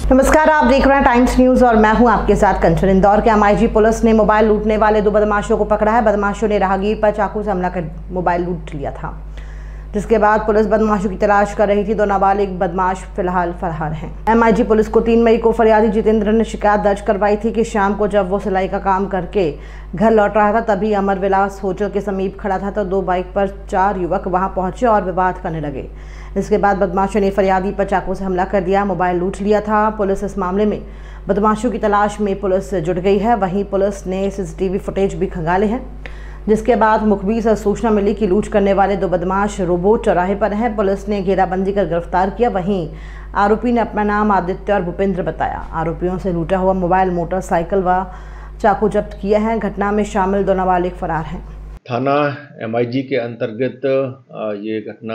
नमस्कार, आप देख रहे हैं टाइम्स न्यूज और मैं हूं आपके साथ कंचन। इंदौर के एमआईजी पुलिस ने मोबाइल लूटने वाले 2 बदमाशों को पकड़ा है। बदमाशों ने राहगीर पर चाकू से हमला कर मोबाइल लूट लिया था, जिसके बाद पुलिस बदमाशों की तलाश कर रही थी। 2 नाबालिग बदमाश फिलहाल फरार हैं। एमआईजी पुलिस को 3 मई को फरियादी जितेंद्र ने शिकायत दर्ज करवाई थी कि शाम को जब वो सिलाई का काम करके घर लौट रहा था, तभी अमर विलास होटल के समीप खड़ा था तो 2 बाइक पर 4 युवक वहां पहुंचे और विवाद करने लगे। इसके बाद बदमाशों ने फरियादी पर चाकू से हमला कर दिया, मोबाइल लूट लिया था। पुलिस इस मामले में बदमाशों की तलाश में पुलिस जुट गई है। वहीं पुलिस ने सीसीटीवी फुटेज भी खंगाले हैं, जिसके बाद मुखबिर से सूचना मिली कि लूट करने वाले 2 बदमाश रोबोट चौराहे पर हैं। पुलिस ने घेराबंदी कर गिरफ्तार किया। वहीं आरोपी ने अपना नाम आदित्य और भूपेंद्र बताया। आरोपियों से लूटा हुआ मोबाइल, मोटरसाइकिल व चाकू जब्त किए हैं। घटना में शामिल 2 नाबालिग फरार हैं। थाना एमआईजी के अंतर्गत ये घटना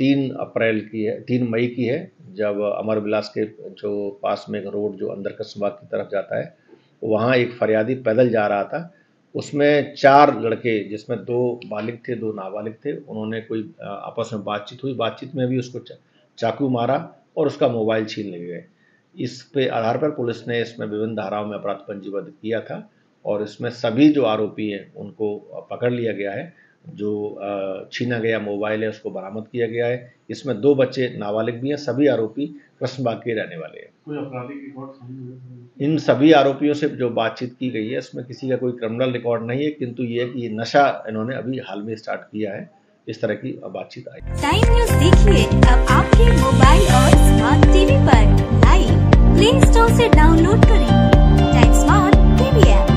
3 मई की है, जब अमर विलास के जो पास में एक रोड जो अंदर कस्बा की तरफ जाता है, वहाँ एक फरियादी पैदल जा रहा था। उसमें 4 लड़के, जिसमें 2 बालिग थे, 2 नाबालिग थे, उन्होंने कोई आपस में बातचीत हुई। बातचीत में भी उसको चाकू मारा और उसका मोबाइल छीन ले गए। इस पे आधार पर पुलिस ने इसमें विभिन्न धाराओं में अपराध पंजीबद्ध किया था और इसमें सभी जो आरोपी हैं उनको पकड़ लिया गया है। जो छीना गया मोबाइल है उसको बरामद किया गया है। इसमें 2 बच्चे नाबालिग भी हैं। सभी आरोपी कृष्णबाग के रहने वाले हैं। कोई आपराधिक रिकॉर्ड सामने हुए? इन सभी आरोपियों से जो बातचीत की गई है, इसमें किसी का कोई क्रिमिनल रिकॉर्ड नहीं है, किंतु ये है कि ये नशा इन्होंने अभी हाल में स्टार्ट किया है। इस तरह की बातचीत आई। टाइम न्यूज देखिए अब आपके मोबाइल और स्मार्ट टीवी पर। लाइव प्ले स्टोर से डाउनलोड करें टाइम स्मार्ट टीवी ऐप।